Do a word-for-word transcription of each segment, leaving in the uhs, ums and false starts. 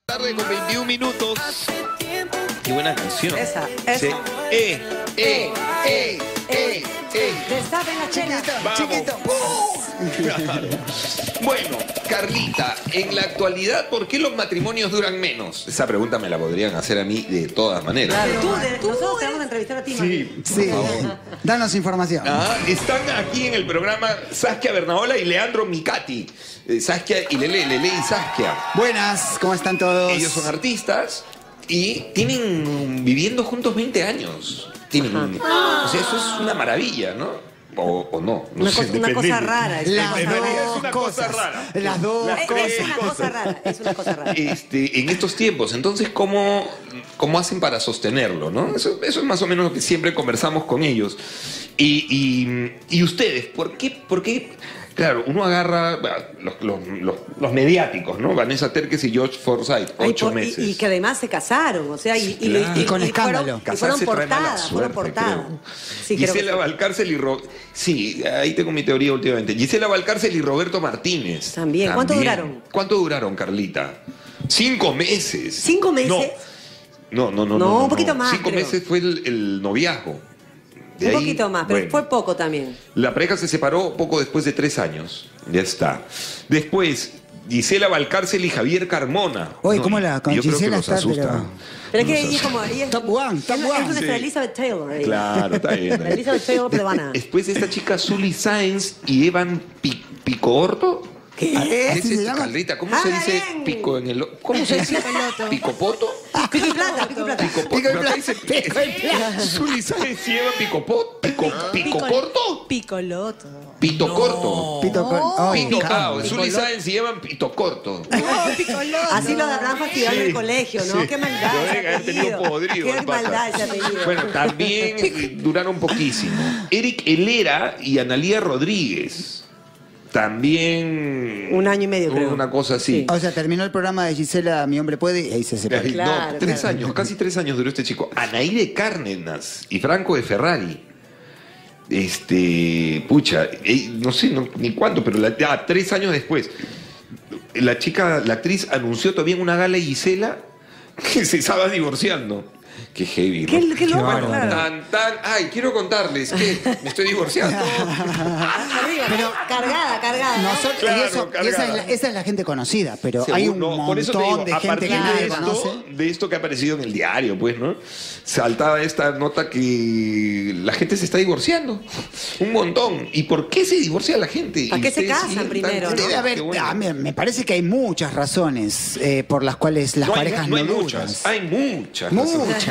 Tarde con veintiún minutos. Qué buena canción. Esa, esa. Sí. Eh, eh, eh, eh, eh. Destapen la chela. Vamos. Claro. Bueno, Carlita, en la actualidad, ¿por qué los matrimonios duran menos? Esa pregunta me la podrían hacer a mí de todas maneras. Claro, tú, de- nosotros te vamos a entrevistar a ti, Sí, Sí, danos información. Ah, están aquí en el programa Saskia Bernaola y Leandro Micati. Eh, Saskia y Lele, Lele y Saskia. Buenas, ¿cómo están todos? Ellos son artistas y tienen viviendo juntos veinte años. Tienen, o sea, eso es una maravilla, ¿no? O, o no, no Una, sé, cosa, una depende. cosa rara. Es Las una En cosa realidad rara. es una dos cosa cosas. rara. Las dos Las Es, tres es una cosa rara, es una cosa rara. Este, en estos tiempos. Entonces, ¿cómo, cómo hacen para sostenerlo? ¿No? Eso, eso es más o menos lo que siempre conversamos con ellos. Y, y, y ustedes, ¿por qué, por qué? Claro, uno agarra bueno, los, los, los, los mediáticos, ¿no? Vanessa Terques y George Forsyth, Ay, ocho por- y- meses. Y, que además se casaron, o sea, y, Sí, y, lo- claro. Y con escándalo. Fueron, y Casarse fueron trae mala portadas, fueron suerte, portadas. creo. Sí, creo que Gisela sí. Valcárcel y Ro... Sí, ahí tengo mi teoría últimamente. Gisela Valcárcel y Roberto Martínez. También. ¿Cuánto duraron? ¿Cuánto duraron, Carlita? Cinco meses. ¿Cinco meses? No, no, no. No, No, un poquito más, Cinco creo. meses fue el, el noviazgo. De Un ahí, poquito más, pero bueno, fue poco también. La pareja se separó poco después de tres años. Ya está. Después, Gisela Valcárcel y Javier Carmona. Oye, No, ¿cómo la- con yo creo que Gisela los está, asusta. pero- Pero es que Los ella es asusta. como... Ella es, Top one, top es, one. es nuestra Sí. Elizabeth Taylor. ella. Claro, está bien. La Elizabeth Taylor peruana. Después de esta chica, Zully Sáenz y Evan Pi- Picorto. ¿Qué? ¿Qué ¿Así es se esto, llama? Carlita? ¿Cómo Ah, se dice bien. pico en el... ¿Cómo se dice? ¿Picopoto? Pico y plata, pico y plata. Picopoto. Pico y Pero acá plata, dice pico y plata. Zully Sáenz y Evan Picopoto. Pico, pico corto. Picoloto. Pito corto. Pito con... Ay, Pito calma. cao. Zully Sáenz y Llevan pito corto. Picoloto. Así lo habrán fastidiado en el Sí, colegio, ¿no? sí. Qué maldad Lo ese deben haber tenido apellido. podrido Qué el pata. maldad ese apellido. Bueno, también eh, duraron poquísimo. Eric Helera y Analía Rodríguez. También... Un año y medio, creo. Una cosa así. Sí. O sea, terminó el programa de Gisela, Mi Hombre Puede, y ahí se separó. Eh, Claro, no, tres claro. años, casi tres años duró este chico. Anaí Cárdenas y Franco de Ferrari. Este, pucha, eh, no sé no- ni cuánto, pero la- ah, tres años después. La chica, la actriz anunció todavía en una gala de Gisela que se estaba divorciando. Qué heavy, ¿no? Qué- qué loco, Bueno, claro. tan, tan, ay, quiero contarles que me estoy divorciando. Arriba, Pero- cargada, cargada. ¿no? Nosotros, Claro, y eso- y esa, es cargada. la, esa es la gente conocida, pero hay un Seguro, por eso te montón digo, de a gente partir que nadie de esto, conoce. de esto que ha aparecido en el diario, pues, ¿no? Saltaba esta nota que la gente se está divorciando. Un montón. ¿Y por qué se divorcia la gente? ¿Para Y qué se ustedes casan siguen primero, tan- no? Debe haber, Qué bueno. a mí me parece que hay muchas razones eh, por las cuales las No hay, parejas no no, hay duran. muchas. Hay muchas. Muchas.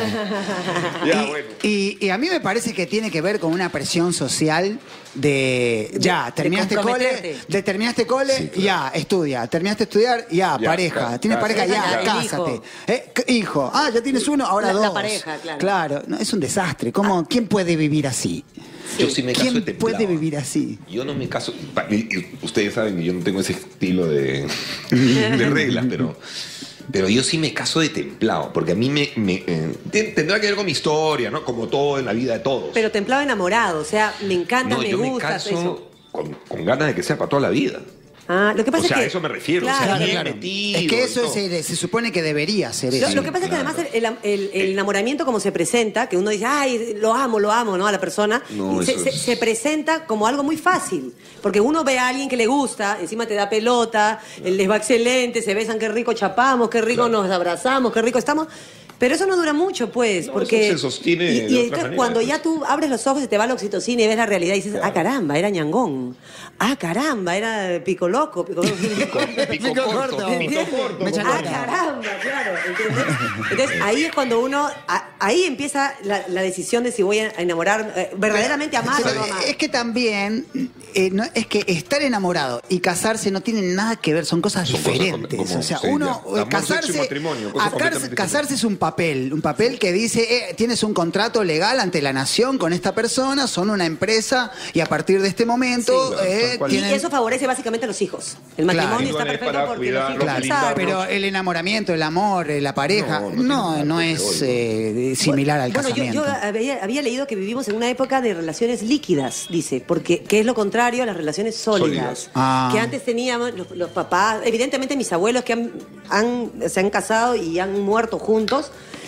Ya, y, bueno. y- y a mí me parece que tiene que ver con una presión social de ya, de terminaste cole, comprometerte. de terminaste cole, Sí, claro. ya, estudia, terminaste de estudiar, ya, Ya, pareja, ca- tienes casa. pareja, ya, Ya, el cásate. hijo. Eh, c- hijo, ah, ya tienes uno, ahora La- dos. la pareja, claro. Claro, no, es un desastre. ¿Cómo, ¿Quién puede vivir así? Yo sí me caso de ¿Quién templado. puede vivir así? Yo no me caso. pa- y- y Ustedes saben que yo no tengo ese estilo de, de reglas, pero. Pero yo sí me caso de templado, porque a mí me, me, eh, ten- tendrá que ver con mi historia, ¿no? Como todo en la vida de todos. Pero templado enamorado, o sea, me encanta, no, me yo me gusta caso eso. con, con ganas de que sea para toda la vida. Ah, lo que pasa O sea, es que a eso me refiero, o sea, Claro, bien claro. metido Es que eso y todo. se, se supone que debería ser Lo, eso. lo que pasa es que claro. además el, el- el enamoramiento como se presenta, que uno dice, ay, lo amo, lo amo, ¿no? A la persona, No, se, eso se- es- se presenta como algo muy fácil. Porque uno ve a alguien que le gusta, encima te da pelota, él les va excelente, se besan, qué rico chapamos, qué rico Claro. nos abrazamos, qué rico estamos. Pero eso no dura mucho, pues, No, porque... eso se sostiene Y, de y otra entonces manera, cuando pues. ya tú abres los ojos y te va la oxitocina y ves la realidad y dices, Claro. ah, caramba, era ñangón. Ah, caramba, era pico loco, pico loco. Pico, pico Pico corto, corto. pito ¿Entiendes? corto. Me echa como- Ah, corta. caramba, claro. ¿Entendés? Entonces ahí es cuando uno, a- ahí empieza la, la decisión de si voy a enamorar, eh, verdaderamente amar o Pero no amar. es que también, eh, no, es que estar enamorado y casarse no tienen nada que ver, son cosas Son cosas diferentes. como- o sea, sí, uno, ya. eh, Amor, sexo y casarse, matrimonio, cosas a- completamente casarse es un papel, un papel que dice, eh, tienes un contrato legal ante la nación con esta persona, son una empresa y a partir de este momento Sí. Claro, eh, tal cual. Y tienen... eso favorece básicamente a los hijos. El Claro. matrimonio está Igual es perfecto para porque los cuidarlos, hijos... Claro, Exacto. pero el enamoramiento, el amor, eh, la pareja, No, no no, tiene no, nada que es ver. eh, similar al Bueno, yo, casamiento. yo había, había leído que vivimos en una época de relaciones líquidas, dice, porque que es lo contrario a las relaciones sólidas. Sólidas. Ah. Que antes teníamos los, los papás, evidentemente mis abuelos que han, han- se han casado y han muerto juntos,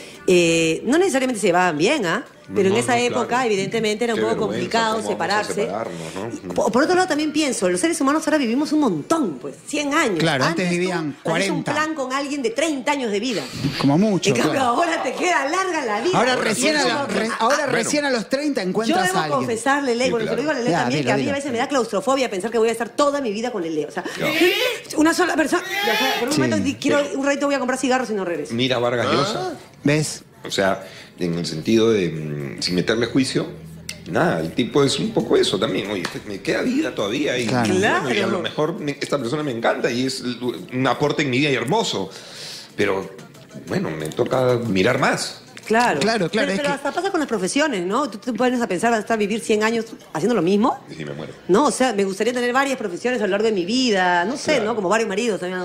eh, no necesariamente se llevaban bien, ¿ah? Pero No, en esa no, época, claro. evidentemente, era un Qué poco vergüenza, complicado ¿cómo vamos a separarse. separarnos, no? Por, por otro lado, también pienso, los seres humanos ahora vivimos un montón, pues, cien años. Claro, antes vivían tú hacías un cuarenta. plan con alguien de treinta años de vida. Como mucho. En cambio, claro. ahora te queda larga la vida. Ahora, Porque recién, a, yo la- tengo que- re- ahora bueno. recién a los treinta Yo encuentras debo a alguien. confesarle, Lele, Sí, porque se lo claro. digo a Lele Ya, también, dilo, que a mí dilo. a veces me da claustrofobia pensar que voy a estar toda mi vida con Lele. O sea, una sola persona. O sea, por un Sí. momento di- quiero, un ratito voy a comprar cigarros y no regreso. Mira Vargas Llosa. ¿Ves? O sea, en el sentido de, mm, sin meterle juicio, nada, el tipo es un poco eso también. Oye, me queda vida todavía y, Claro. y bueno, y a Claro. lo mejor me- esta persona me encanta y es un aporte en mi vida y hermoso. Pero, bueno, me toca mirar más. Claro. Claro, claro, Pero, es pero que- hasta pasa con las profesiones, ¿no? Tú te pones a pensar, hasta vivir cien años haciendo lo mismo. Y si me muero. No, o sea, me gustaría tener varias profesiones a lo largo de mi vida. No sé, Claro. ¿no? Como varios maridos también.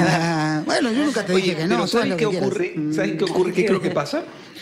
Ah, bueno, yo nunca te dije que no. pero tú haz ¿sabes lo qué que quieras. ocurre? ¿Sabes qué ocurre? ¿Qué creo que pasa?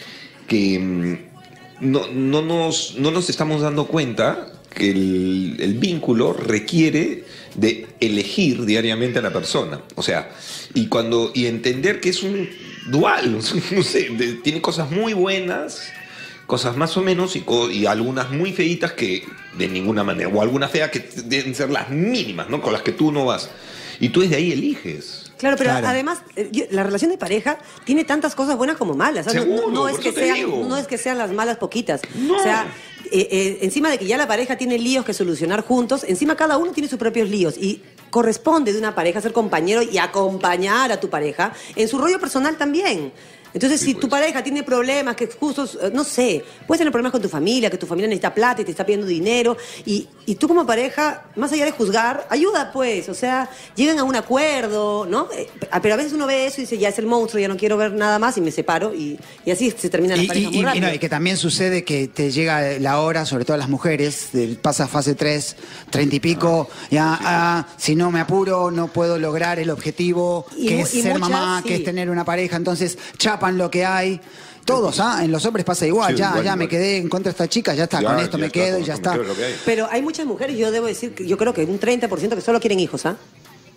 Que mm, no, no, nos, no nos estamos dando cuenta que el, el vínculo requiere de elegir diariamente a la persona. O sea, y cuando y entender que es un dual, no sé, de- tiene cosas muy buenas, cosas más o menos y, co- y algunas muy feitas que de ninguna manera, o algunas feas que deben ser las mínimas, ¿no? Con las que tú no vas. Y tú desde ahí eliges. Claro, pero Claro. además eh, yo- la relación de pareja tiene tantas cosas buenas como malas. O sea, no- Seguro, no, es por que eso te sean, digo. no es que sean las malas poquitas. No. O sea, eh, eh, encima de que ya la pareja tiene líos que solucionar juntos, encima cada uno tiene sus propios líos y corresponde de una pareja ser compañero y acompañar a tu pareja en su rollo personal también. Entonces, Sí, si pues. tu pareja tiene problemas, que justo, eh, no sé, puedes tener problemas con tu familia, que tu familia necesita plata y te está pidiendo dinero, y, y tú como pareja, más allá de juzgar, ayuda pues, o sea, lleguen a un acuerdo, ¿no? Eh, pero a veces uno ve eso y dice, ya es el monstruo, ya no quiero ver nada más y me separo, y, y así se terminan las Y, parejas y- muy y- y rápido. no, y que también sucede que te llega la hora, sobre todo a las mujeres, de- pasa fase tres, treinta y pico, ya, ah, si no me apuro, no puedo lograr el objetivo, Y que mu- es y ser muchas, mamá, sí. que es tener una pareja, entonces chapan lo que hay. Todos, ¿ah? En los hombres pasa igual, Sí, ya, igual, ya me igual. quedé en contra de esta chica, ya está, Ya, con esto ya me está, quedo con y ya esto me está. quedo lo que hay. Pero hay muchas mujeres, yo debo decir, que yo creo que un treinta por ciento que solo quieren hijos, ¿ah?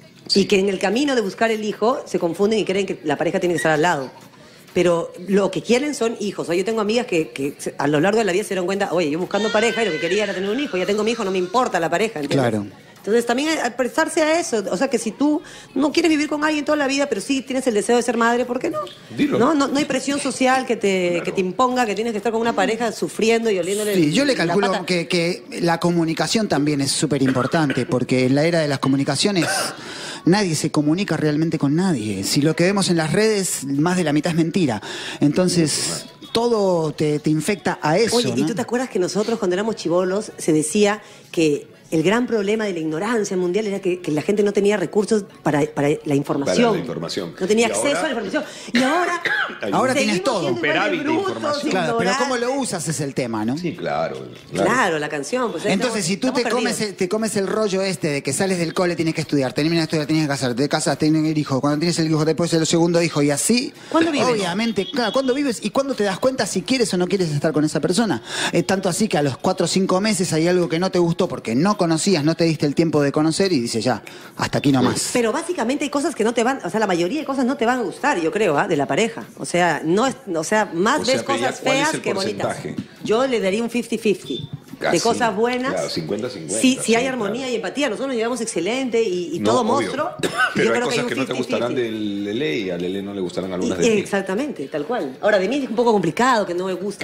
Y que en el camino de buscar el hijo se confunden y creen que la pareja tiene que estar al lado. Pero lo que quieren son hijos. O sea, yo tengo amigas que, que se- a lo largo de la vida se dieron cuenta, oye, yo buscando pareja y lo que quería era tener un hijo, ya tengo mi hijo, no me importa la pareja. ¿entiendes? Claro. Entonces también hay- prestarse a eso. O sea, que si tú no quieres vivir con alguien toda la vida, pero sí tienes el deseo de ser madre, ¿por qué no? Dilo. No, no, no hay presión social que te, Claro. que te imponga que tienes que estar con una pareja sufriendo y oliéndole Sí, yo le la calculo pata. que, que la comunicación también es súper importante, porque en la era de las comunicaciones nadie se comunica realmente con nadie. Si lo que vemos en las redes, más de la mitad es mentira. Entonces, todo te, te infecta a eso. Oye, ¿y ¿no? tú te acuerdas que nosotros cuando éramos chivolos se decía que el gran problema de la ignorancia mundial era que, que la gente no tenía recursos para, para la información? Para la información. No tenía Y acceso ahora- a la información. Y ahora... Ahora seguimos tienes todo. siendo igual de Superávit de brutos, información. Claro, pero cómo lo ignorantes. usas es el tema, ¿no? Sí, claro. Claro, la canción. Pues ahí Entonces, estamos- si tú te estamos comes, perdidos. el, te comes el rollo este de que sales del cole, tienes que estudiar, terminas de estudiar, tienes que casarte, te casas, tienes el hijo, cuando tienes el hijo, después el segundo hijo y así. ¿Cuándo vives? Obviamente, claro, ¿cuándo vives y cuándo te das cuenta si quieres o no quieres estar con esa persona? Es tanto así que a los cuatro o cinco meses hay algo que no te gustó porque no conocías, no te diste el tiempo de conocer y dices ya, hasta aquí nomás. Pero básicamente hay cosas que no te van, o sea, la mayoría de cosas no te van a gustar, yo creo, ¿ah? De la pareja. O sea, no es, o sea, más O sea, ves pero ya, cosas ¿cuál es feas el que bonitas. porcentaje? Yo le daría un cincuenta cincuenta. De Casi. cosas buenas. Claro, cincuenta cincuenta, Sí, si hay sí, armonía claro. y empatía, nosotros nos llevamos excelente y, y No, todo obvio. monstruo. Pero yo hay creo cosas que, hay que un no te cincuenta gustarán cincuenta. del Lele y a Lele no le gustarán algunas Y- de ti. Exactamente, tal cual. Ahora, de mí es un poco complicado que no me guste.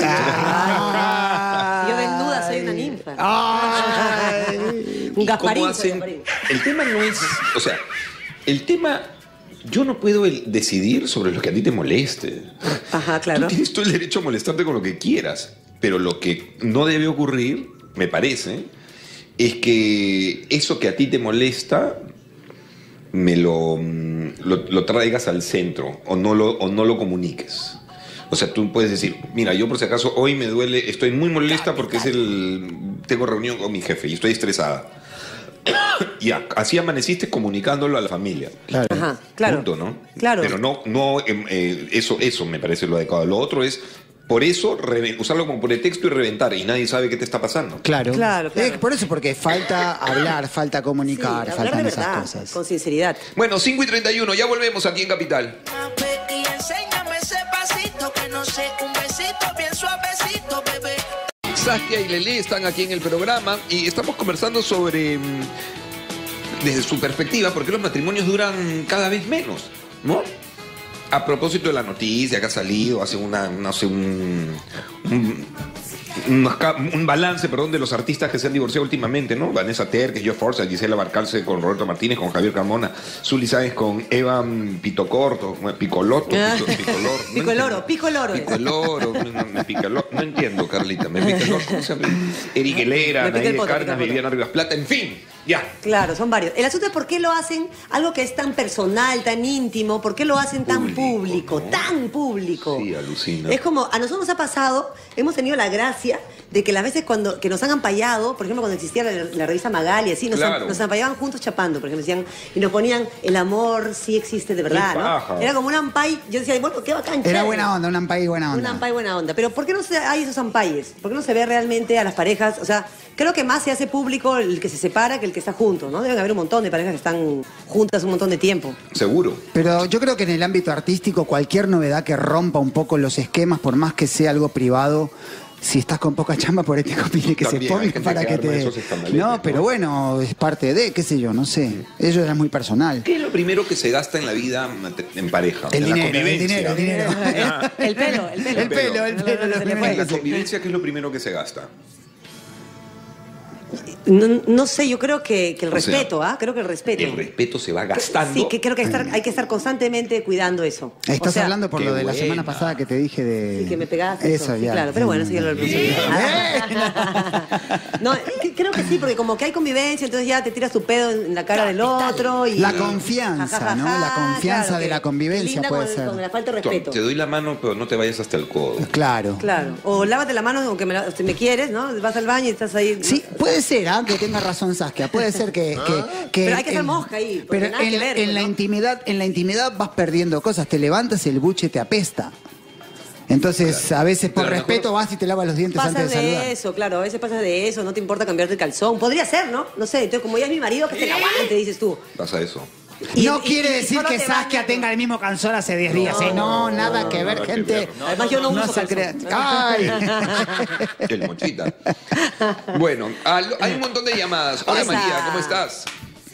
Ah. Ay, yo desnuda soy una ninfa. Ay. Un ¿Y Gasparín. cómo soy hacen? Gasparín. El tema no es, o sea, el tema, yo no puedo el- decidir sobre lo que a ti te moleste. Ajá, claro. Tú tienes todo el derecho a molestarte con lo que quieras, pero lo que no debe ocurrir, me parece, es que eso que a ti te molesta me lo, mm, lo, lo traigas al centro o no lo, o no lo comuniques. O sea, tú puedes decir, mira, yo por si acaso hoy me duele, estoy muy molesta porque es el tengo reunión con mi jefe y estoy estresada. Ya, así amaneciste comunicándolo a la familia. Claro. Ajá, claro. Punto, ¿no? Claro. Pero no, no eh, eh, eso, eso me parece lo adecuado. Lo otro es, por eso, re- usarlo como pretexto y reventar y nadie sabe qué te está pasando. Claro. Claro, claro. Eh, por eso, porque falta hablar, falta comunicar, Sí, hablar faltan de esas verdad, cosas. con sinceridad. Bueno, cinco y treinta y uno, ya volvemos aquí en Capital. Y enséñame ese pasito que no sé, un besito bien suavecito, bebé. Saskia y Lelé están aquí en el programa y estamos conversando sobre, mm, desde su perspectiva, por qué los matrimonios duran cada vez menos, ¿no? A propósito de la noticia que ha salido hace una, no sé, un, un, un, un balance, perdón, de los artistas que se han divorciado últimamente, ¿no? Vanessa Terques, Joe Forza, Gisela Barcalce con Roberto Martínez, con Javier Carmona, Zuli Sáenz con Eva Pitocorto, Picolotto, Ah. Pico, Picolor. no Pico el oro, entiendo. pico el oro. Pico el oro, no, me pica el oro. No entiendo, Carlita, me pica el oro. ¿Cómo se llama? Eric Helera, Me pica el Naide poto, pica el Cárdenas, poto. Viviana Rivas Plata, en fin, ya. Claro, son varios. El asunto es por qué lo hacen algo que es tan personal, tan íntimo, por qué lo hacen tan Público, público, ¿no? tan público. Sí, alucina. Es como, a nosotros nos ha pasado, hemos tenido la gracia de que las veces cuando que nos han ampallado, por ejemplo, cuando existía la, la revista Magali, así, nos, Claro. han- nos ampallaban juntos chapando, por ejemplo, decían, y nos ponían, el amor sí existe de verdad, Qué ¿no? paja. Era como un ampay, yo decía, bueno, qué bacán, Era chévere. buena onda, un ampay buena Un onda. ampay buena onda. Pero ¿por qué no se, hay esos ampayes? ¿Por qué no se ve realmente a las parejas? O sea, creo que más se hace público el que se separa que el que está junto, ¿no? Deben haber un montón de parejas que están juntas un montón de tiempo. Seguro. Pero yo creo que en el ámbito artístico cualquier novedad que rompa un poco los esquemas, por más que sea algo privado, si estás con poca chamba, por ahí te conviene que También se hay ponga gente para que que, arma te... esos escandaletes, No, ¿no? pero bueno, es parte de, qué sé yo, no sé. Eso era muy personal. ¿Qué es lo primero que se gasta en la vida mate- en pareja? El en la dinero, el convivencia. dinero, el dinero. Ah. El pelo, el pelo. El pelo, el pelo, lo Se le primero fue. En la convivencia, ¿qué es lo primero que se gasta? No, no sé, yo creo que, que el O sea, respeto, ¿ah? Creo que el respeto. El respeto se va gastando. Sí, que creo que estar, hay que estar constantemente cuidando eso. Estás O sea, hablando por qué lo de la buena. semana pasada que te dije de... Sí, que me pegaste. Eso, sí, ya. claro, pero bueno, eso ya lo Sí. No, que- creo que sí, porque como que hay convivencia, entonces ya te tiras tu pedo en la cara del otro. Y, La confianza, Ja, ja, ja, ¿no? La confianza claro, de que la convivencia linda puede con, ser. con la falta de Tom, respeto. te doy la mano, pero no te vayas hasta el codo. Claro. Claro. O lávate la mano, aunque me, la- si me quieres, ¿no? Vas al baño y estás ahí. Sí, puede ser, ¿ah? Que tenga razón Saskia, puede ser que... que, que Pero hay que ser en- mosca ahí, porque Pero nada en, que la- ver, en pues, la ¿no? intimidad, en la intimidad vas perdiendo cosas, te levantas y el buche te apesta. Entonces, a veces por Claro, respeto mejor- vas y te lavas los dientes Pasas antes de saludar. de eso, claro, a veces pasas de eso, no te importa cambiarte el calzón. Podría ser, ¿no? No sé, entonces como ya es mi marido, que se la aguante, dices tú. Pasa eso. Y- no y- quiere y decir solo que te Saskia bañas, tenga el mismo calzón hace diez días. ¿eh? No, nada que ver, nada que gente. ver. Además, yo no uso se calzón. crea. ¡Ay! El mochita. Bueno, al- hay un montón de llamadas. Hola Esa. María, ¿cómo estás?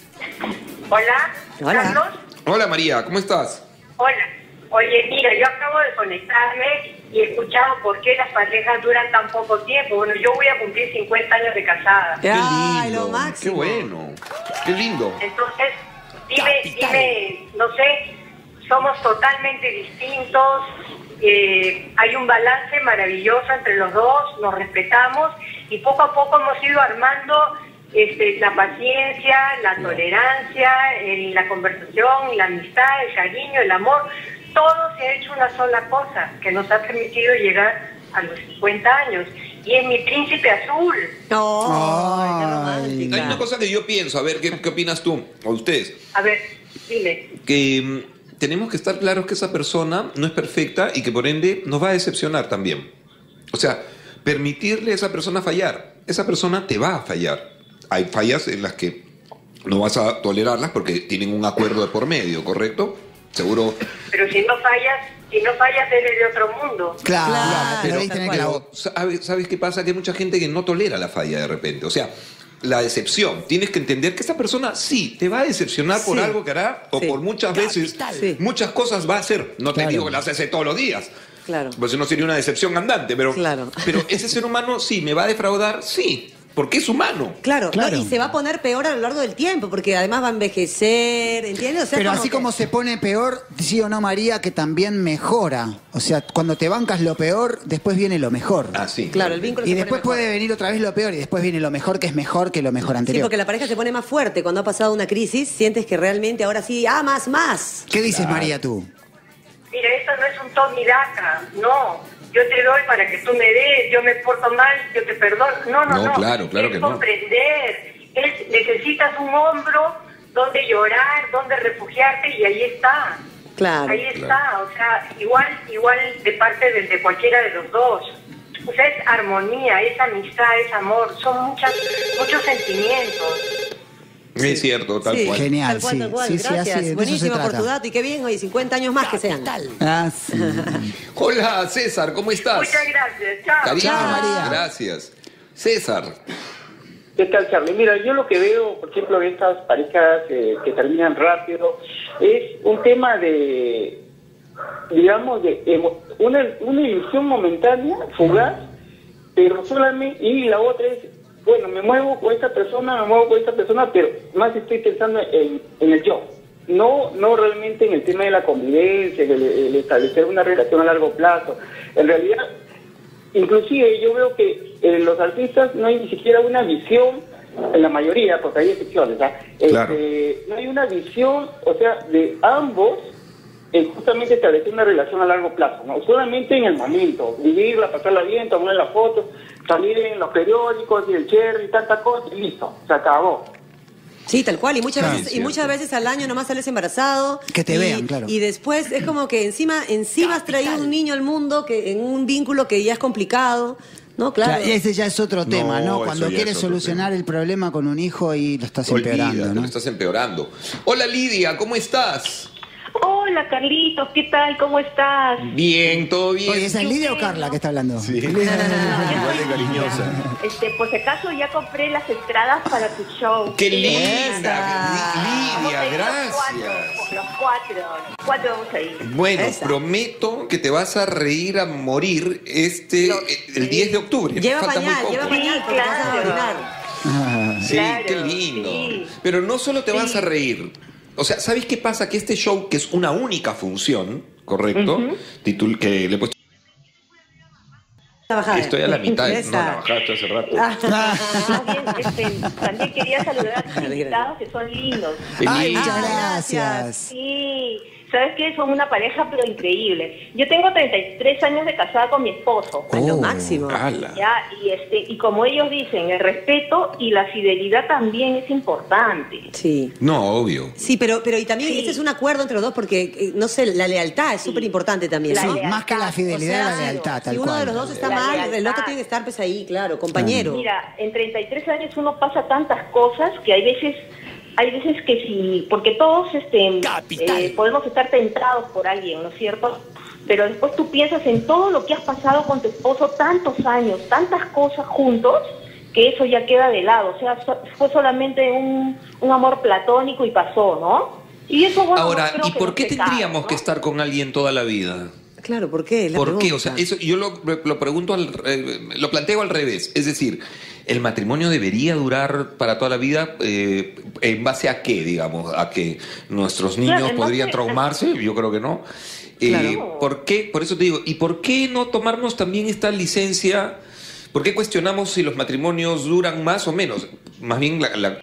Hola, Hola. Carlos. Hola María, ¿cómo estás? Hola. Oye, mira, yo acabo de conectarme y he escuchado por qué las parejas duran tan poco tiempo. Bueno, yo voy a cumplir cincuenta años de casada. Qué Ay, lindo, lo máximo. qué bueno, qué lindo. Entonces, dime, dime, no sé, somos totalmente distintos, eh, hay un balance maravilloso entre los dos, nos respetamos y poco a poco hemos ido armando este, la paciencia, la tolerancia, el- la conversación, la amistad, el cariño, el amor. Todo se ha hecho una sola cosa que nos ha permitido llegar a los cincuenta años. Y es mi príncipe azul. No, Ay. qué romántica. Hay una cosa que yo pienso, a ver, ¿qué, qué opinas tú o ustedes? A ver, dime. Que mm, tenemos que estar claros que esa persona no es perfecta y que por ende nos va a decepcionar también. O sea, permitirle a esa persona fallar. Esa persona te va a fallar. Hay fallas en las que no vas a tolerarlas porque tienen un acuerdo de por medio, ¿correcto? Seguro. Pero si no fallas, si no fallas eres de otro mundo. Claro, Claro, pero tal diste en el cual. clavo. Pero, ¿sabes, ¿sabes qué pasa? Que hay mucha gente que no tolera la falla de repente. O sea, la decepción. Tienes que entender que esa persona sí te va a decepcionar por Sí. algo que hará o Sí. por muchas veces, Sí. muchas cosas va a hacer. No te Claro. digo que las hace todos los días. Claro. Pues no sería una decepción andante, pero, Claro. pero ese ser humano sí, me va a defraudar, sí, porque es humano. Claro, Claro. ¿no? Y se va a poner peor a lo largo del tiempo, porque además va a envejecer, ¿entiendes? O sea, Pero así que- como se pone peor, sí o no, María, que también mejora. O sea, cuando te bancas lo peor, después viene lo mejor. Ah, sí. Claro, el vínculo Y se después pone mejor. puede venir otra vez lo peor y después viene lo mejor, que es mejor que lo mejor Sí, anterior. porque la pareja se pone más fuerte. Cuando ha pasado una crisis, sientes que realmente ahora sí amas más. ¿Qué dices, Claro. María, tú? mira, esto no es un Tommy Daca, no. Yo te doy para que tú me des, yo me porto mal, yo te perdono. No, no, No, no. claro, claro es que no. comprender. Es, necesitas un hombro donde llorar, donde refugiarte y ahí está. Claro. Ahí está, Claro. o sea, igual, igual de parte de, de cualquiera de los dos. O sea, es armonía, es amistad, es amor, son muchas, muchos sentimientos. Es cierto, tal Sí, cual. Genial, tal cual, sí. tal cual. Sí, sí, Gracias. así, de eso se Buenísimo por trata. tu dato y qué bien, oye, cincuenta años más que sean. Ah, sí. Hola, César, ¿cómo estás? Muchas gracias, chao. Cariño, Chao, María. gracias. César, ¿Qué tal, Charlie? Mira, yo lo que veo, por ejemplo, de estas parejas eh, que terminan rápido, es un tema de, digamos, de emo- una, una ilusión momentánea, fugaz, pero solamente, y la otra es, bueno, me muevo con esta persona, me muevo con esta persona, pero más estoy pensando en, en el yo. No, no realmente en el tema de la convivencia, el, el establecer una relación a largo plazo. En realidad, inclusive yo veo que en los artistas no hay ni siquiera una visión, en la mayoría, porque hay excepciones, ¿ah? Claro. Este, no hay una visión, o sea, de ambos, eh, justamente establecer una relación a largo plazo, ¿no? Solamente en el momento, vivirla, pasarla bien, tomar las fotos, salir en los periódicos y el cherry, tanta cosa, y listo, se acabó. Sí, tal cual, y muchas Claro, veces, y cierto. muchas veces al año nomás sales embarazado. Que te y, vean, claro. Y después es como que encima, encima has traído un niño al mundo que en un vínculo que ya es complicado, ¿no? Claro. Claro, y ese ya es otro tema, No, ¿no? eso Cuando ya quieres es otro solucionar tema. el problema con un hijo y lo estás olvídate, empeorando, ¿no? lo estás empeorando. Hola, Lidia, ¿cómo estás? Hola Carlitos, ¿qué tal? ¿Cómo estás? Bien, todo bien. Oye, ¿esa es Lidia o Carla que está hablando? Sí. Igual de cariñosa. Este, por si acaso ya compré las entradas para tu show. ¡Qué Esa. linda! Vamos Lidia, a ir Los cuatro, gracias. los cuatro, los cuatro vamos a ir. Bueno, Esa. prometo que te vas a reír a morir este Lo- eh, el diez de octubre. Lleva Falta muy pañal, poco. lleva Sí, pañal porque te vas a claro. orinar. Ah, Sí, Claro, qué lindo. sí. Pero no solo te vas Sí. a reír. O sea, ¿sabes qué pasa? Que este show, que es una única función, ¿correcto? Titul- que le he puesto... La bajada. Estoy a la mitad. No, Esa. la bajada esto hace rato. Más bien, este, también quería saludar a tus invitados que son lindos. Qué Ay, lindo. muchas Ah, gracias. Sí, ¿sabes qué? Son una pareja pero increíble. Yo tengo treinta y tres años de casada con mi esposo. Ay, lo Oh. máximo. Ala. Ya, y este, y como ellos dicen, el respeto y la fidelidad también es importante. Sí. No, obvio. Sí, pero, pero y también Sí. este es un acuerdo entre los dos porque, eh, no sé, la lealtad es súper importante también, La ¿no? Sí, lealtad. más que la fidelidad, O sea, la lealtad, tal si uno cual. de los dos está La mal, el lealtad. otro tiene que estar pues ahí, claro, compañero. Mira, en treinta y tres años uno pasa tantas cosas que hay veces, hay veces que sí, porque todos este, eh, podemos estar tentados por alguien, ¿no es cierto? Pero después tú piensas en todo lo que has pasado con tu esposo, tantos años, tantas cosas juntos, que eso ya queda de lado. O sea, so- fue solamente un, un amor platónico y pasó, ¿no? Y eso, bueno, Ahora, no creo ¿y que por nos qué pecado, tendríamos ¿no? que estar con alguien toda la vida? Claro, ¿por qué? Es la ¿Por qué? pregunta. O sea, eso yo lo, lo pregunto, al, eh, lo planteo al revés. Es decir, ¿el matrimonio debería durar para toda la vida? Eh, ¿En base a qué, digamos? ¿A que nuestros niños Claro, en podrían base- traumarse? Yo creo que no. Eh, Claro. ¿Por qué? Por eso te digo, ¿y por qué no tomarnos también esta licencia? ¿Por qué cuestionamos si los matrimonios duran más o menos? Más bien la... la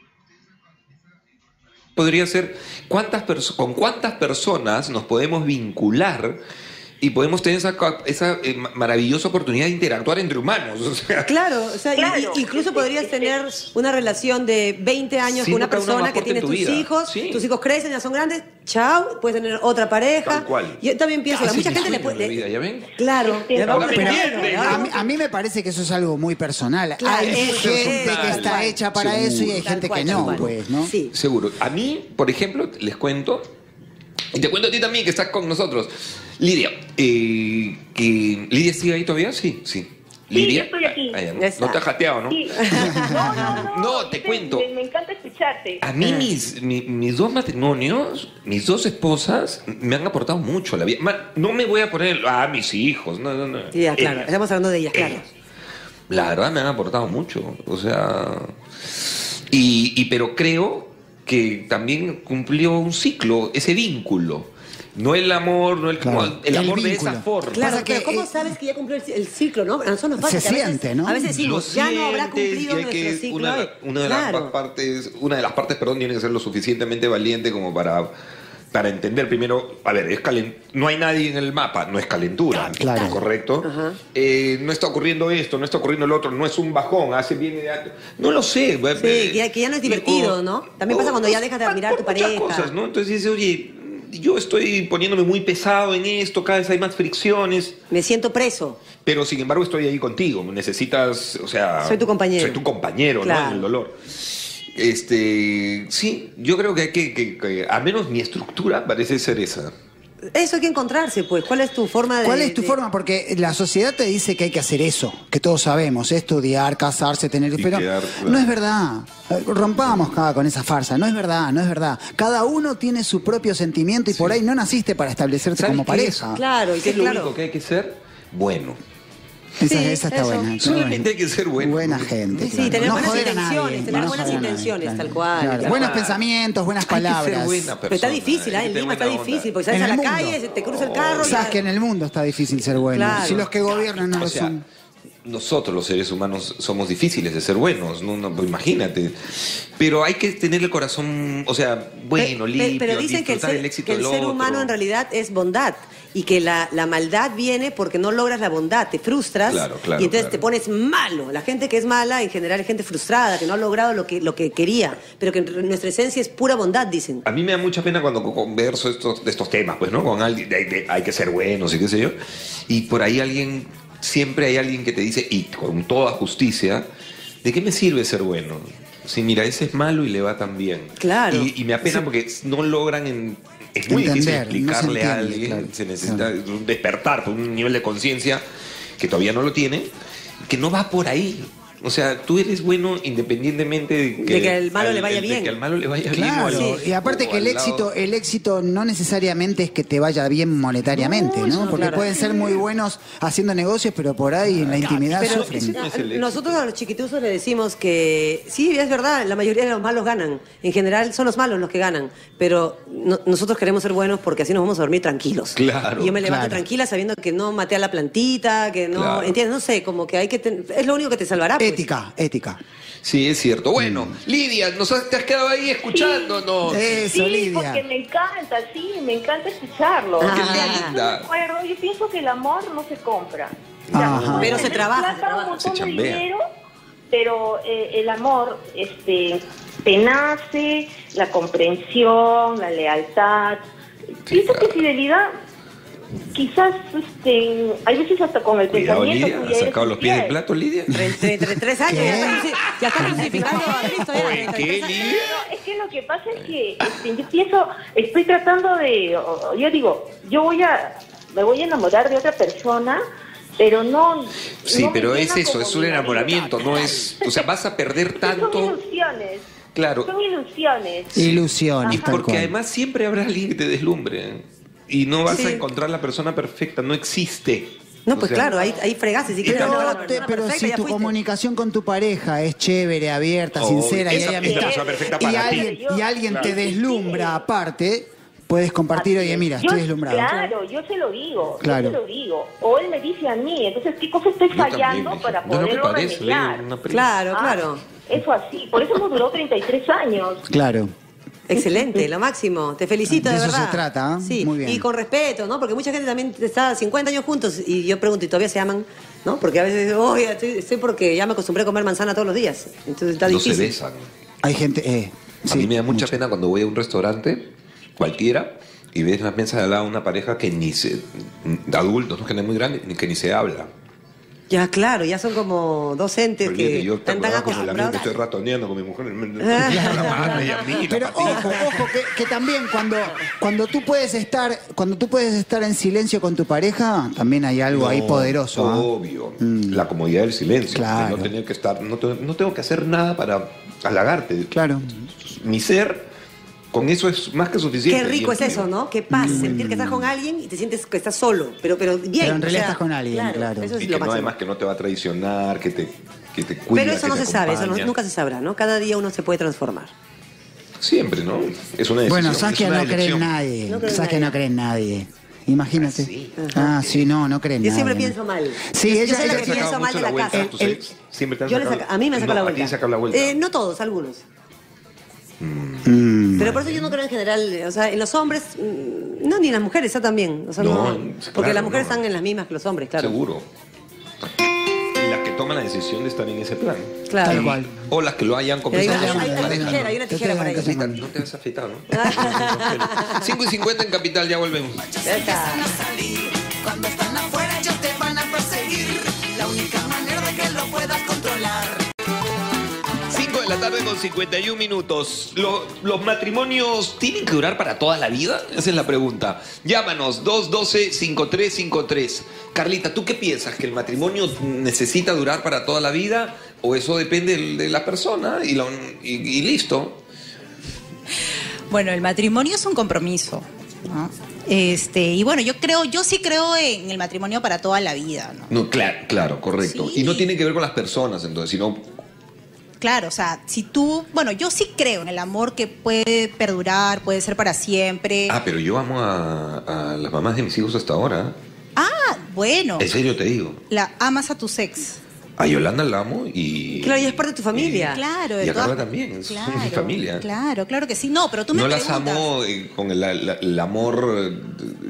podría ser cuántas perso- con cuántas personas nos podemos vincular y podemos tener esa, ca- esa eh, ma- maravillosa oportunidad de interactuar entre humanos. O sea, Claro, o sea, y- Claro. y- incluso podrías tener una relación de veinte años Sí, con una no, cada uno persona que aporte tiene en tu tus vida. hijos, Sí. tus hijos crecen, ya son grandes, chao, puedes tener otra pareja. Tal cual. Yo también pienso, a Casi mucha mi gente le sueño en puede... la vida, ¿ya ven? Claro, Sí, ya ahora vamos me entendiendo, entienden, ya A vamos- mí, a mí me parece que eso es algo muy personal. Claro, hay es muy gente personal. que está hecha para Seguro. eso y hay Tal gente cual, que tal no, cual. pues, ¿no? Sí. Seguro. A mí, por ejemplo, les cuento, y te cuento a ti también que estás con nosotros. Lidia, eh, que ¿Lidia sigue ahí todavía? Sí, sí. yo estoy aquí. Ah, ya, ¿no? Esa. No te has jateado, ¿no? Sí. No, no, no. No, te Yo cuento. Me, me encanta escucharte. A mí mis, mi- mis dos matrimonios, mis dos esposas, me han aportado mucho a la vida. Ma- No me voy a poner, ah, mis hijos, no, no, no. Sí, ya, claro, Ellas, estamos hablando de ellas, claro. ellas. La verdad me han aportado mucho, o sea... Y, y pero creo que también cumplió un ciclo, ese vínculo. No el amor, no el, Claro, como el el amor de vínculo. esa forma. Claro, Pasa pero que, ¿cómo eh, sabes que ya cumplió el, el ciclo, no? A nosotros nos pasa Se que a veces, siente, ¿no? A veces decimos, Lo ya no habrá sientes cumplido y hay que- nuestro ciclo. Una, de la- una de claro. las partes, una de las partes, perdón, tiene que ser lo suficientemente valiente como para para entender primero, a ver, es calen- no hay nadie en el mapa, no es calentura, Claro. ¿correcto? Ajá. Eh, no está ocurriendo esto, no está ocurriendo lo otro, no es un bajón, hace bien, de- no lo sé. Sí, que ya, que ya no es divertido, ¿no? También pasa cuando ya dejas de admirar a tu muchas pareja. cosas, ¿no? Entonces dices, oye, yo estoy poniéndome muy pesado en esto, cada vez hay más fricciones. Me siento preso. Pero sin embargo estoy ahí contigo. Necesitas, o sea. Soy tu compañero. Soy tu compañero, Claro. ¿no? En el dolor. Este. Sí, yo creo que hay que, que, que. Al menos mi estructura parece ser esa. Eso hay que encontrarse, pues. ¿Cuál es tu forma de...? ¿Cuál es tu de- forma? Porque la sociedad te dice que hay que hacer eso, que todos sabemos, estudiar, casarse, tener... Y Pero quedar- no es verdad. Eh, Rompamos cada con esa farsa. No es verdad, no es verdad. Cada uno tiene su propio sentimiento y por ahí no naciste para establecerte ¿Sabes como qué pareja. es? Claro, y ¿Qué que es lo claro. único que hay que ser? Bueno. Esa, Sí, esa está eso. buena. está Solamente buena. hay que ser bueno. Buena gente. Sí, claro. tener No buenas joder a intenciones, nadie, tener no buenas joder a nadie, intenciones, claro. tal cual. Claro. Claro. Buenos pensamientos, buenas Hay que ser palabras. buena Pero persona, está difícil, hay ¿eh? que En tener Lima está buena onda. difícil, porque sales En a el la mundo. calle, te cruza el carro... y Sabes ya- que en el mundo está difícil ser bueno. Claro. Si los que gobiernan no O lo sea, son. nosotros los seres humanos somos difíciles de ser buenos, no, no, pues imagínate. Pero hay que tener el corazón, o sea, bueno, Pe- pe- limpio, pero dicen que el disfrutar ser, el éxito que el del ser otro. humano en realidad es bondad y que la, la maldad viene porque no logras la bondad, te frustras Claro, claro, y entonces claro. te pones malo. La gente que es mala en general es gente frustrada, que no ha logrado lo que, lo que quería, pero que en nuestra esencia es pura bondad, dicen. A mí me da mucha pena cuando co- converso estos, de estos temas, pues, ¿no? Con alguien, de- de- hay que ser buenos y qué sé yo. Y por ahí alguien, siempre hay alguien que te dice, y con toda justicia, ¿de qué me sirve ser bueno? Si mira, ese es malo y le va tan bien. Claro. Y, y me apena porque no logran en- es muy difícil Entender, no se explicarle a entiende, alguien, claro. se necesita un despertar por un nivel de conciencia que todavía no lo tiene, que no va por ahí. O sea, tú eres bueno independientemente de que, De que al malo le vaya de bien. que al malo le vaya Claro, bien. o al- y aparte o que el al lado- éxito, el éxito no necesariamente es que te vaya bien monetariamente, No, ¿no? eso no, Porque claro. pueden ser muy buenos haciendo negocios, pero por ahí en la intimidad Pero sufren. ese no es el éxito. nosotros a los chiquituzos le decimos que sí, es verdad, la mayoría de los malos ganan. En general son los malos los que ganan, pero no- nosotros queremos ser buenos porque así nos vamos a dormir tranquilos. Claro, Y yo me levanto claro. tranquila sabiendo que no maté a la plantita, que no, Claro. ¿entiendes? No sé, como que hay que ten- es lo único que te salvará. pues. Ética, ética. Sí, es cierto. Bueno, Lidia, ¿nos has, te has quedado ahí escuchándonos? Eso, Sí, Lidia. porque me encanta, sí, me encanta escucharlo. Ah, qué Yo linda. de acuerdo, yo pienso que el amor no se compra. Ajá. Pero se tener trabaja, plata, se trabaja. un montón Se de chambea. dinero, pero eh, el amor este, te nace, la comprensión, la lealtad. Pienso claro. que fidelidad, quizás este, hay veces hasta con el Cuidado, pensamiento. Lidia. tú ya ¿Has eres sacado los pies del infiel. plato, Lidia? Entre, entre tres años ¿Qué? ya está, cruci- ya está crucificando a Cristo. ya, Oye, treinta y ¿qué, tres años. Lidia? No, es que lo que pasa es que este, yo pienso, estoy tratando de, o- o yo digo, yo voy a, me voy a enamorar de otra persona, pero no. Sí, no me pero es llena eso, como es un mi enamoramiento, marido. no es... O sea, vas a perder Son tanto... ilusiones. Claro. Son ilusiones. Ilusiones, Y tal porque cual. además siempre habrá alguien que te deslumbre. Y no vas Sí. a encontrar la persona perfecta, no existe. No, O pues sea, claro, ahí, ahí fregaste. Si quieres Pero, encontrar la te- persona pero perfecta, si ya tu fuiste. comunicación con tu pareja es chévere, abierta, Oh, sincera y esa hay es la amistad, persona perfecta y para ti. alguien, y alguien te deslumbra aparte, puedes compartir, oye, mira, Yo- estoy deslumbrado. Claro, yo se lo digo, Claro. yo se lo digo. O él me dice a mí, entonces, ¿qué cosa estoy Yo también, fallando dije, para no es lo que poderlo parece, remediar? leo una prima. Claro, Ah, claro. Eso así, por eso nos duró treinta y tres años. Claro. Excelente, lo máximo. Te felicito, De de, eso verdad. se trata, ¿eh? Sí, Muy bien. y con respeto, ¿no? Porque mucha gente también está cincuenta años juntos y yo pregunto, ¿y todavía se aman? ¿No? Porque a veces, oye, estoy, estoy porque ya me acostumbré a comer manzana todos los días. Entonces está No se difícil. besan. Hay gente, eh, A sí, mí me da mucha mucho. pena cuando voy a un restaurante, cualquiera, y ves en la mesa de al lado una pareja que ni se... de adultos, no que no es muy grande, ni que ni se habla. Ya, claro, ya son como docentes Olvídate, que yo te están tan acordaba como el amigo que acostumbrados. estoy ratoneando con mi mujer, me- me- la mano y a mí, la Pero patita. ojo, ojo, que, que también cuando, cuando tú puedes estar, cuando tú puedes estar en silencio con tu pareja, también hay algo ahí No, poderoso. ¿ah? Obvio. Mm. La comodidad del silencio. Claro. De no tener que estar, no, te- no tengo que hacer nada para halagarte. Claro. Mi ser, con eso es más que suficiente. Qué rico es Y- eso, ¿no? Qué paz, sentir que estás con alguien y te sientes que estás solo, pero, pero bien. Pero en o realidad sea, estás con alguien, claro. Eso es Y lo que no, máximo. además que no te va a traicionar, que te, que te cuida, Pero eso que no te se sabe, eso no- acompaña. nunca se sabrá, ¿no? Cada día uno se puede transformar. Siempre, ¿no? Es una decisión. Bueno, es Saskia una no cree en elección. nadie. No cree en Saskia nadie. no cree en nadie. Imagínate. Ah, sí. Ah, sí, no, no cree en Yo nadie. siempre ¿no? pienso mal. Sí, Yo- yo ella, soy la ella que ¿Te han pienso sacado mal mucho de la la vuelta casa. a tus El- ex? Siempre te han Yo le sacado- saca- a mí me han sacado No, la ¿a ti vuelta. te han sacado la vuelta? Eh, no todos, algunos. Mm. Pero por eso yo no creo en general, o sea, en los hombres, mm, no, ni en las mujeres, ya también. O sea, No, no, claro, porque las mujeres no. están en las mismas que los hombres, claro. Seguro. Y las que toman la decisión de estar en ese plan. Claro. Tal cual. O las que lo hayan Hay conversado una, con hay- su hay una pareja. tijera, hay una tijera por ahí. Te tengo No te has afeitado, ¿no? cinco y cincuenta en Capital, ya volvemos. Ya está. Cuando están afuera ellos te van a perseguir. La única manera de que lo puedas controlar. cinco de la tarde con cincuenta y un minutos. ¿Lo- ¿Los matrimonios tienen que durar para toda la vida? Esa es la pregunta. Llámanos, dos uno dos, cinco tres cinco tres. Carlita, ¿tú qué piensas? ¿Que el matrimonio necesita durar para toda la vida? ¿O eso depende de de la persona y, la- y- y listo? Bueno, el matrimonio es un compromiso, ¿no? Este, y bueno, yo creo, yo sí creo en el matrimonio para toda la vida, ¿no? No, claro, claro, correcto. Sí. Y no tiene que ver con las personas, entonces, sino... Claro, o sea, si tú, bueno, yo sí creo en el amor que puede perdurar, puede ser para siempre. Ah, pero yo amo a, a las mamás de mis hijos hasta ahora. Ah, bueno, En serio te digo. la amas a tu ex. A Yolanda la amo y... Claro, y es parte de tu familia. Claro, de Y a todas- Carla también, es claro, mi familia. Claro, claro que sí. No, pero tú me No las preguntas. amo eh, con el, la- el amor eh,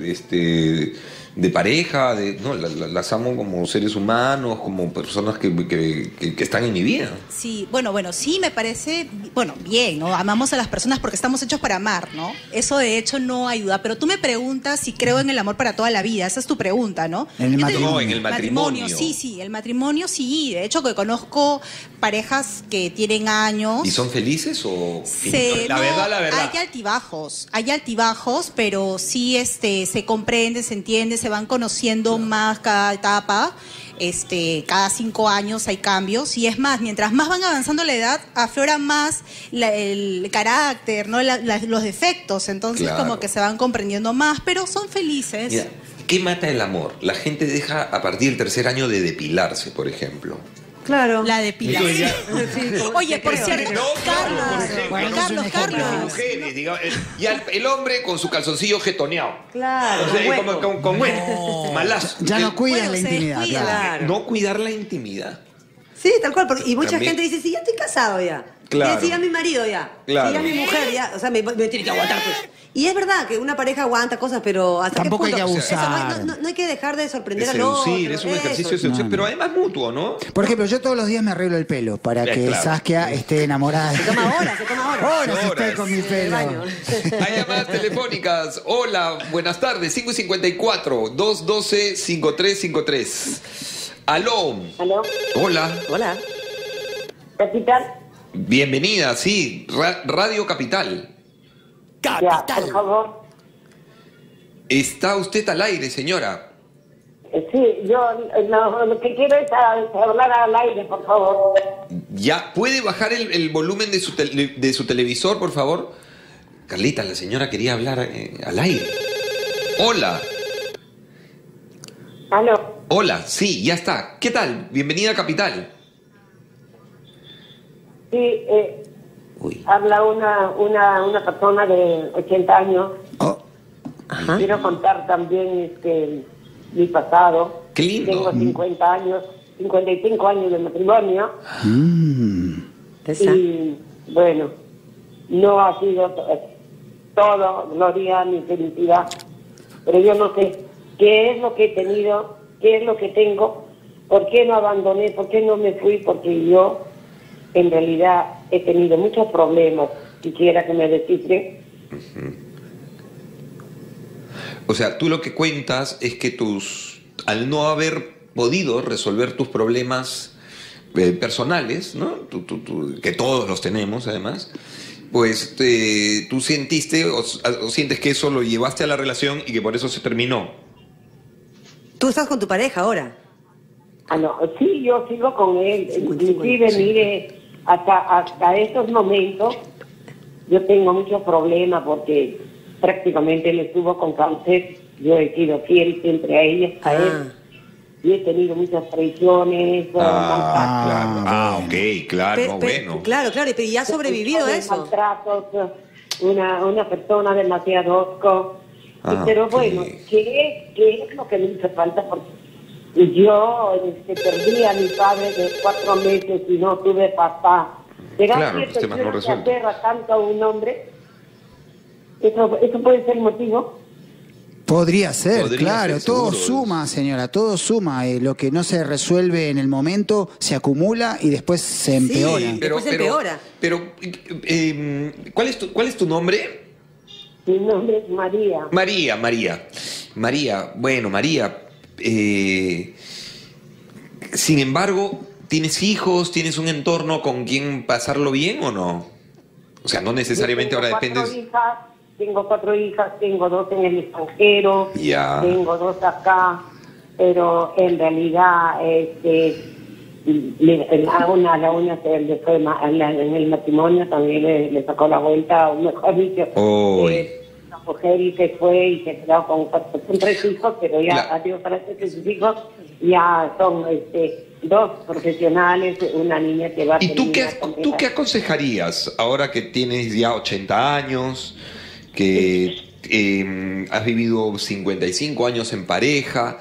este, de pareja, de, no, la- la- las amo como seres humanos, como personas que, que- que- que están en mi vida. Sí, bueno, bueno, sí me parece, bueno, bien, ¿no? Amamos a las personas porque estamos hechos para amar, ¿no? Eso de hecho no ayuda, pero tú me preguntas si creo en el amor para toda la vida, esa es tu pregunta, ¿no? En el Yo te matrimonio. digo, No, en el matrimonio. Sí, sí, el matrimonio sí, de hecho que conozco parejas que tienen años. ¿Y son felices o...? Se- la no, verdad, la verdad. Hay altibajos, hay altibajos, pero sí este, se comprende, se entiende, se van conociendo más cada etapa. Este, cada cinco años hay cambios y es más, mientras más van avanzando la edad, aflora más la- el carácter, ¿no? La- la- los defectos, entonces Claro. como que se van comprendiendo más, pero son felices. Mira, ¿qué mata el amor? La gente deja a partir del tercer año de depilarse, por ejemplo. Claro. La depilación. Sí, como- Oye, te por creo, cierto, te creo. Carlos, por ejemplo, Carlos, no es un ejemplo Carlos. de mujeres, digamos, el- y al- el hombre con su calzoncillo jetoneado. Claro, O sea, con como- hueco. con, con hueco, malazo. Ya no El- cuidan Bueno, la se intimidad, descuida. claro. Claro. No cuidar la intimidad. Sí, tal cual. Porque, y mucha También. gente dice, sí, ya estoy casado ya. Claro. Sí, ya mi marido ya. Claro. Sí, ya mi mujer ya. O sea, me, me tiene que aguantar pues. Y es verdad que una pareja aguanta cosas, pero hasta Tampoco qué hay punto. que Eso, no, abusar. no- no hay que dejar de sorprender Es al otro. seducir, es un ejercicio de eso. seducción, No, pero no. además mutuo, ¿no? Por ejemplo, yo todos los días me arreglo el pelo para Eh, que claro. Saskia esté enamorada. Se toma horas, se toma horas. Horas estoy Horas. con mi En el pelo. baño. Hay llamadas telefónicas. Hola, buenas tardes. cinco cincuenta y cuatro, dos doce, cincuenta y tres cincuenta y tres. Aló. ¿Aló? Hola. Hola. Capital. Bienvenida, sí. Ra- Radio Capital. Ya, por favor. Está usted al aire, señora. Eh, Sí, yo eh, no, lo que quiero es a- hablar al aire, por favor. ¿Ya puede bajar el, el volumen de su, tele- de su televisor, por favor? Carlita, la señora quería hablar eh, al aire. Hola. ¿Aló? Hola, sí, ya está. ¿Qué tal? Bienvenida a Capital. Sí, eh, Uy. habla una, una, una persona de ochenta años. Oh, Ajá. Quiero contar también este, mi pasado. Qué lindo. Tengo cincuenta años, cincuenta y cinco años de matrimonio. mm. Esa. Y bueno, no ha sido to- todo gloria ni felicidad, pero yo no sé qué es lo que he tenido, qué es lo que tengo, por qué no abandoné, por qué no me fui, porque yo en realidad he tenido muchos problemas. Quisiera que me descifren. O sea, tú lo que cuentas es que tus, al no haber podido resolver tus problemas eh, personales, ¿no? Tú- tú- tú- que todos los tenemos además, pues eh, tú sentiste o, o sientes que eso lo llevaste a la relación y que por eso se terminó. Tú estás con tu pareja ahora. Ah, no, sí, yo sigo con él. cincuenta y cinco Inclusive, años. mire, hasta, hasta estos momentos yo tengo muchos problemas porque prácticamente él estuvo con cáncer. Yo he sido fiel siempre a ella, a él. Ah. Y he tenido muchas traiciones. Ah, claro. Ah, Ah, bueno. ok, claro, Pe- no, pe- bueno. Claro, claro, pero ya has sobrevivido a eso. Maltratos, una, una persona demasiado osco. Ah, Pero ok. bueno, ¿qué es, ¿qué es lo que me hizo falta? Porque yo este, perdí a mi padre de cuatro meses y no tuve papá. ¿Será Claro, cierto los temas que no uno se resueltos. aferra tanto a un hombre? ¿Eso, eso puede ser motivo? Podría ser, Podría claro, ser, todo seguro. suma, señora, todo suma. Eh, lo que no se resuelve en el momento se acumula y después se empeora. Sí, pero, Después pero, empeora. pero, eh, ¿cuál es tu, cuál es tu nombre? Mi nombre es María. María, María. María, bueno, María. eh, sin embargo, ¿tienes hijos? ¿Tienes un entorno con quien pasarlo bien o no? O sea, no necesariamente Yo tengo ahora cuatro dependes. hijas, tengo cuatro hijas, tengo dos en el extranjero, Ya. tengo dos acá, pero en realidad, este, le- a una, a la una se le fue ma- a la- en el matrimonio también le, le sacó la vuelta, o mejor dicho, Uy. eh, la mujer y se fue y se quedó con, cuatro- con tres hijos, pero ya, La- adiós para que sus hijos ya son este, dos profesionales, una niña que va a ¿Y tú qué, terminar con tú esa- qué aconsejarías ahora que tienes ya ochenta años, que eh, has vivido cincuenta y cinco años en pareja,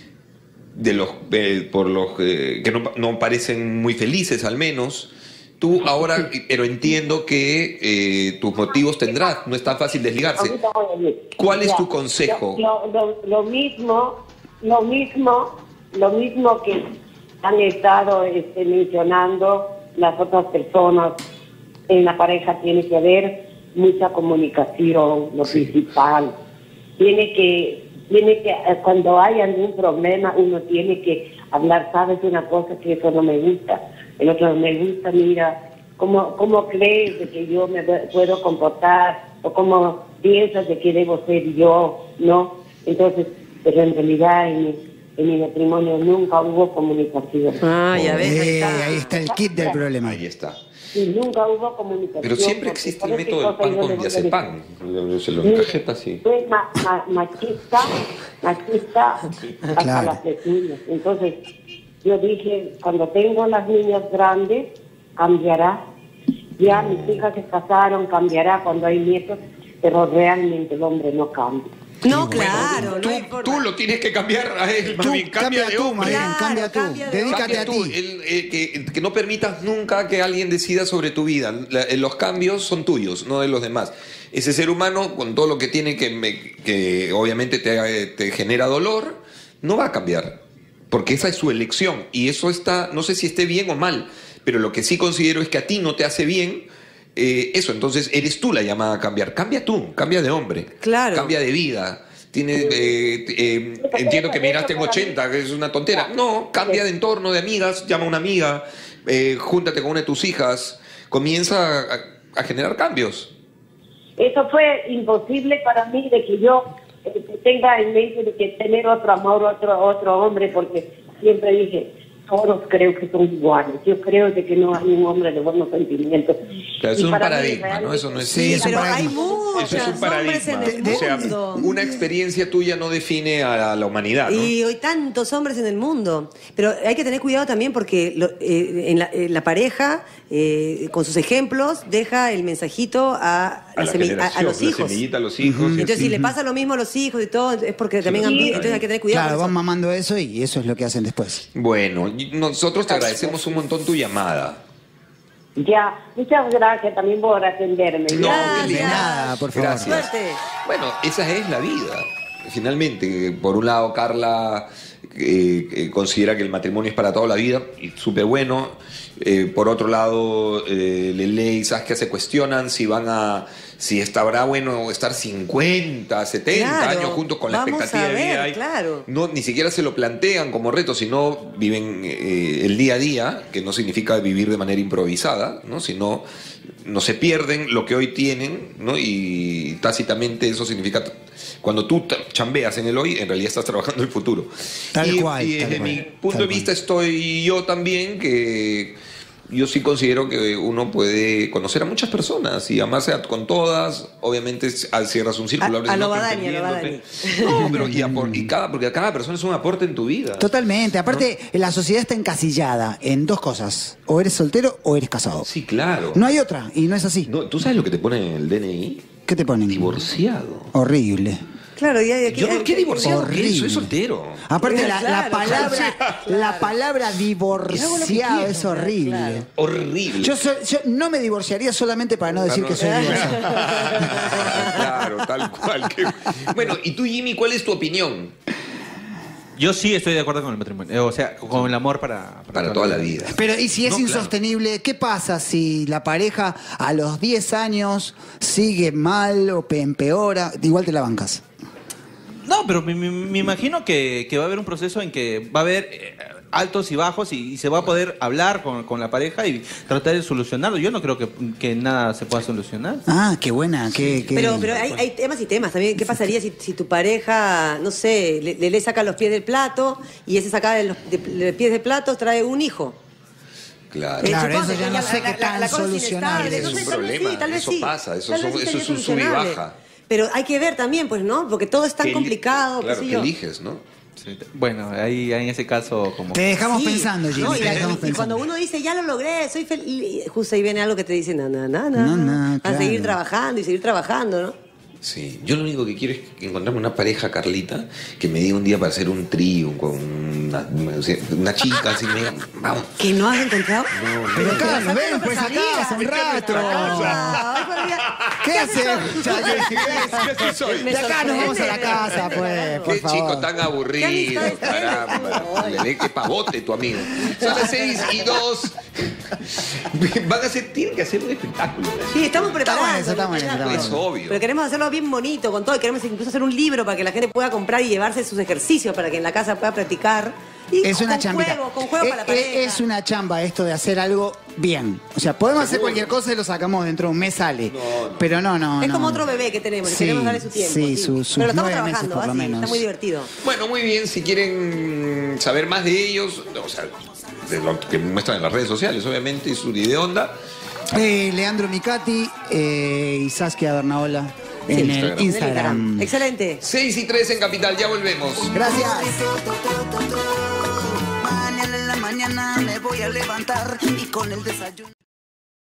de los eh, por los eh, que no, no parecen muy felices al menos? Tú ahora, pero entiendo que eh, tus motivos tendrás, no es tan fácil desligarse. Ahorita voy a decir. ¿Cuál es Ya, tu consejo? Lo, lo- lo mismo, lo mismo, lo mismo que han estado este, mencionando las otras personas en la pareja, tiene que haber mucha comunicación, lo principal. Tiene que, tiene que, eh, cuando hay algún problema, uno tiene que hablar, sabes una cosa, que eso no me gusta, el otro no me gusta, mira, ¿cómo, cómo crees de que yo me puedo comportar? ¿O cómo piensas de que debo ser yo? ¿No? Entonces, pero en realidad en mi, en mi matrimonio nunca hubo comunicación. Ah, ya ves, ahí Eh, está. ahí está el kit del problema. Ahí está. Y nunca hubo comunicación. Pero siempre porque existe el ¿sabes qué método del cosa pan yo le con voy a diazepam. Se lo decir? encajeta así. Fue ma- ma- machista, machista hasta Claro. las pezuñas. Entonces, yo dije, cuando tengo las niñas grandes, cambiará. Ya mis hijas se casaron, cambiará cuando hay nietos, pero realmente el hombre no cambia. No, claro, Tú, no hay forma. tú lo tienes que cambiar a él, Tú, mami, cambia cambia de tú, hombre. Marian, cambia tú. cambia de Dedícate Cambia a tú, ti. el- eh, que, que no permitas nunca que alguien decida sobre tu vida. La- eh, los cambios son tuyos, no de los demás. Ese ser humano, con todo lo que tiene que, me- que obviamente te, eh, te genera dolor, no va a cambiar. Porque esa es su elección. Y eso está, no sé si esté bien o mal, pero lo que sí considero es que a ti no te hace bien eh, eso. Entonces eres tú la llamada a cambiar. Cambia tú, cambia de hombre. Claro. Cambia de vida. Tiene, eh, eh, entiendo que miraste en ochenta, que es una tontera. No, cambia de entorno, de amigas, llama a una amiga, eh, júntate con una de tus hijas, comienza a, a generar cambios. Eso fue imposible para mí de que yo eh, tenga en mente de que tener otro amor, otro otro hombre, porque siempre dije, todos creo que son iguales. Yo creo de que no hay un hombre de buenos sentimientos. Pero eso Y es un para mí, paradigma, ¿no? realmente- Eso no es... Sí, es un pero hay paradigma. muchos Eso es un hombres en paradigma. el O sea, mundo. una experiencia tuya no define a la humanidad, ¿no? Y hay tantos hombres en el mundo. Pero hay que tener cuidado también porque lo- eh, en, la, en la pareja, eh, con sus ejemplos, deja el mensajito a, A la la semi- a- a generación, los la hijos. semillita a los hijos. y Entonces, así. si le pasa lo mismo a los hijos y todo, es porque también han Sí. vi- entonces hay que tener cuidado. Claro, con van eso. mamando eso y eso es lo que hacen después. Bueno, y nosotros te agradecemos un montón tu llamada. Ya, muchas gracias también por atenderme. No, Ya. de De nada, por favor. Gracias. Suerte. Bueno, esa es la vida. Finalmente, por un lado, Carla eh, eh, considera que el matrimonio es para toda la vida y súper bueno. Eh, por otro lado, eh, Lele y Saskia se cuestionan si van a, si estará bueno estar cincuenta, setenta Claro, años juntos con la vamos expectativa a de vida. ver, Hay- claro. No, ni siquiera se lo plantean como reto, sino viven eh, el día a día, que no significa vivir de manera improvisada, ¿no? Sino no se pierden lo que hoy tienen, ¿no? Y tácitamente eso significa cuando tú t- chambeas en el hoy, en realidad estás trabajando el futuro. Tal y, cual, y tal desde cual, mi punto tal de vista estoy yo también que yo sí considero que uno puede conocer a muchas personas y amarse a- con todas. Obviamente s- al- cierras un círculo. A- abres a el lo otro, Badani, a lo entendiéndote. No, pero y, apor- y cada, porque cada persona es un aporte en tu vida. Totalmente. Aparte, la sociedad está encasillada en dos cosas. O eres soltero o eres casado. Sí, claro. No hay otra, y no es así. No, ¿tú sabes lo que te pone en el D N I? ¿Qué te ponen? Divorciado. Horrible. Claro, ya, ya, Yo no, ¿qué divorciado? ¿Qué? Horrible. Soy soltero. Aparte, la, la Claro, palabra, claro. la palabra divorciado es horrible. Claro. Horrible. Yo, soy- yo no me divorciaría solamente para no decir no- que soy divorciado. Claro, tal cual. que- Bueno, y tú, Jimmy, ¿cuál es tu opinión? Yo sí estoy de acuerdo con el matrimonio. Eh, O sea, con el amor para... Para toda la vida. Pero, ¿y si es No, claro. insostenible? ¿Qué pasa si la pareja a los diez años sigue mal o pe- empeora? Igual te la bancas. No, pero me, me- me imagino que, que va a haber un proceso en que va a haber eh, altos y bajos y, y se va a poder hablar con, con la pareja y tratar de solucionarlo. Yo no creo que, que nada se pueda solucionar. Ah, qué buena. Qué, qué- Pero, pero hay, hay temas y temas también. ¿Qué pasaría si, si tu pareja, no sé, le, le saca los pies del plato y ese saca de los de- de pies del plato trae un hijo? Claro. Eh, Claro, supongo eso ya que no la- sé la- qué la- tan la cosa es solucionable inestable, es. no Es sé, un tal vez problema, sí, tal vez eso sí. pasa, eso Tal son- vez eso estaría es un sub y solucionable. baja. Pero hay que ver también, pues, ¿no? Porque todo es tan Que eli- complicado, Claro, qué sé que yo. eliges, ¿no? Sí, te- Bueno, ahí, ahí en ese caso como... Te dejamos Sí, pensando, Jimmy. ¿no? Y, te la- dejamos y pensando. cuando uno dice, ya lo logré, soy feliz, justo ahí viene algo que te dice, no, no, no, No, no, no, a claro. seguir trabajando y seguir trabajando, ¿no? Sí, yo lo único que quiero es que encontrarme una pareja, Carlita, que me diga un día para hacer un trío con una, o sea, una chica, así me diga, vamos. ¿Que no has encontrado? Pero Carlos, ven pues a casa un rato. ¿Qué haces? ¿Qué soy? De acá nos vamos a la casa, pues, por Qué favor. chico tan aburrido, caramba. Le ve que pavote tu amigo. Son las seis y dos. Van a hacer, tienen que hacer un espectáculo. Sí, estamos preparados. bueno eso, está bueno eso, está bueno. Es obvio. Pero queremos hacerlo bien bonito, con todo. Y queremos incluso hacer un libro para que la gente pueda comprar y llevarse sus ejercicios para que en la casa pueda practicar. Y Es con una chambita. juego, con juego Eh, para la eh, pareja. Es una chamba esto de hacer algo bien. O sea, podemos hacer cualquier cosa y lo sacamos dentro de un mes, sale. Pero no, no. Es no. como otro bebé que tenemos, y Sí, queremos darle su tiempo. sí, su- sus Pero lo estamos nueve meses, trabajando, por lo así, menos. está muy divertido. Bueno, muy bien, si quieren saber más de ellos, o sea, de lo que muestran en las redes sociales, obviamente, y su de onda. Eh, Leandro Micati eh, y Saskia Bernaola en Sí, el Instagram. Instagram. Excelente. seis y tres en Capital, ya volvemos. Gracias. Mañana en la mañana me voy a levantar y con el desayuno.